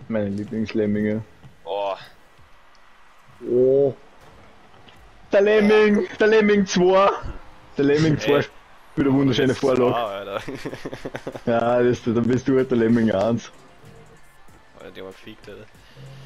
Meine Lieblingslemminge. Oh, Oh. Der Lemming 2. Der Lemming 2 spielt eine wunderschöne Vorlage. Alter. Ja, dann bist du halt der Lemming 1. Alter, die haben wir gefickt, Alter.